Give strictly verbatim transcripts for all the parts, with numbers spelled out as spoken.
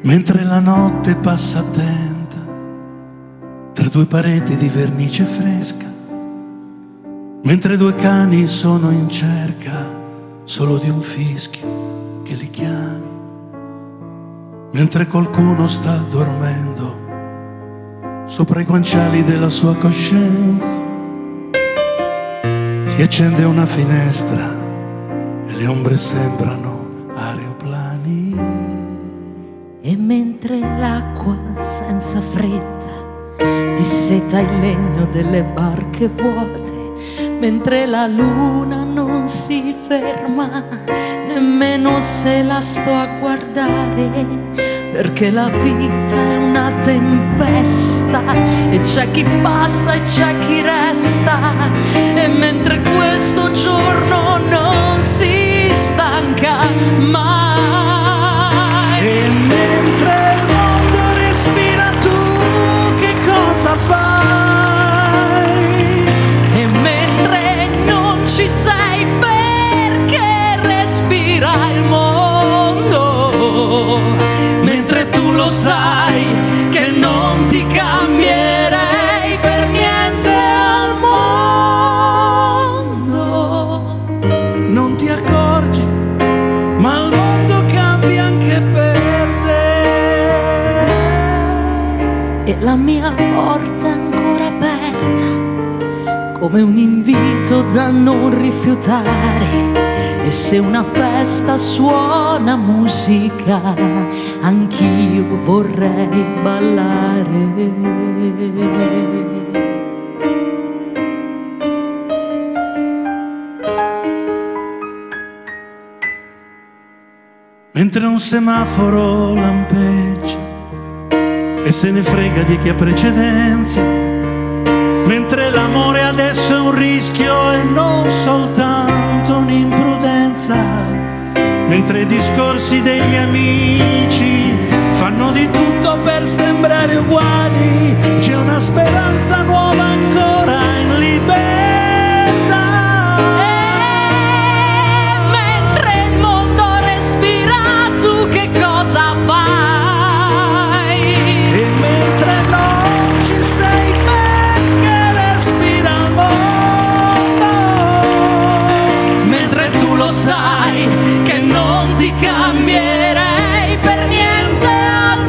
mentre la notte passa attenta tra due pareti di vernice fresca, mentre due cani sono in cerca solo di un fischio che li chiami, mentre qualcuno sta dormendo sopra i guanciali della sua coscienza, si accende una finestra e le ombre sembrano aeroplani. E mentre l'acqua senza fretta disseta il legno delle barche vuote, mentre la luna non si ferma nemmeno se la sto a guardare, perché la vita è una tempesta e c'è chi passa e c'è chi resta, e mentre questo giorno non si stanca mai, e mentre il mondo respira tu che cosa fai? e mentre non ci sei perché respira il mondo, mentre tu lo sai che non ti cambierei per niente al mondo. Non ti accorgi, ma il mondo cambia anche per te. E la mia porta è ancora aperta, come un invito da non rifiutare. E se una festa suona musica, anch'io vorrei ballare. Mentre un semaforo lampeggia e se ne frega di chi ha precedenza, mentre l'amore adesso è un rischio e non soltanto un'imprudenza, mentre i discorsi degli amici fanno di tutto per sembrare uguali, c'è una speranza nuova ancora in libertà. E mentre il mondo respira, tu che cosa fai? E mentre non ci sei perché respira il mondo, Mentre tu lo sai che non ti cambierei per niente al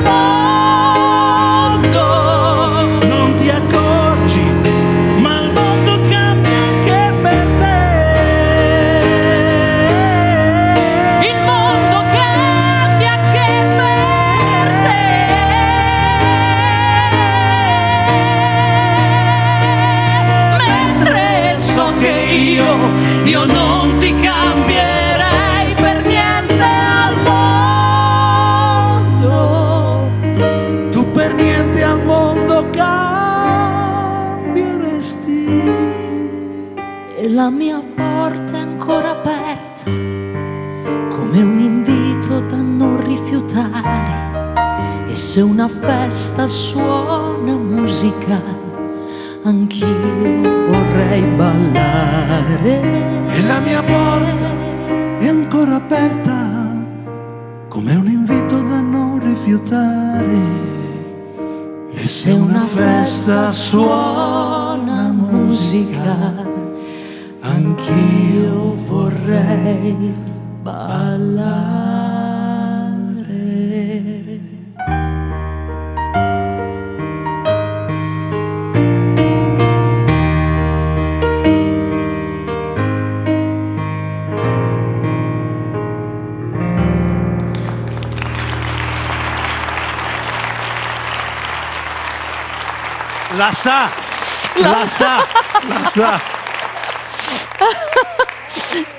mondo. non ti accorgi, ma il mondo cambia anche per te. Il mondo cambia anche per te. Mentre so che io, io non ti cambierei per niente al mondo. Tu per niente al mondo cambieresti. E la mia porta è ancora aperta, come un invito da non rifiutare. E se una festa suona musica, anch'io vorrei ballare. E la mia porta è ancora aperta, come un invito da non rifiutare. E se una festa suona musica, anch'io vorrei ballare. La sa, la sa, la sa.